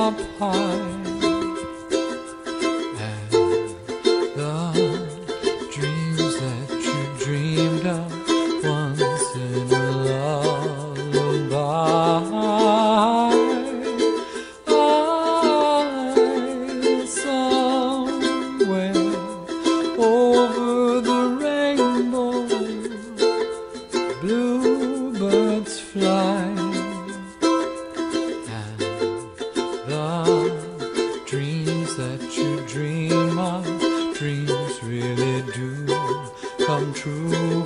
up high, and the dreams that you dreamed of once in a lullaby, somewhere over the rainbow, bluebirds fly, and the dreams that you dream of, dreams really do come true.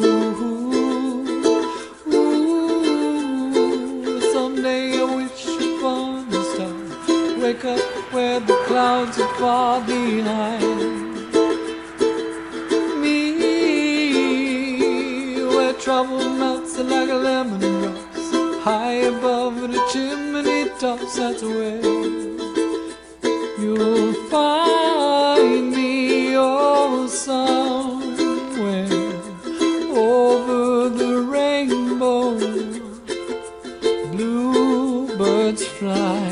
Someday I wish upon a star, wake up where the clouds are far behind me, where trouble melts like a lemon drops, high above the chimney tops. That's where you'll find me, oh, somewhere over the rainbow, bluebirds fly,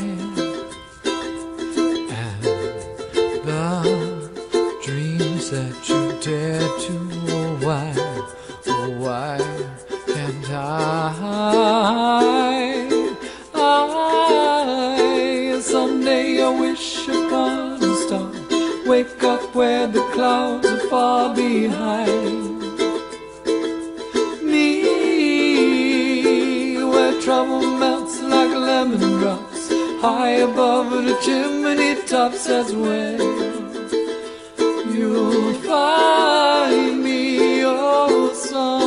and the dreams that you dare to, oh why can't I someday I wish upon a star, wake up where the clouds are far behind me, where trouble melts like lemon drops, high above the chimney tops. That's where you'll find me, oh, son.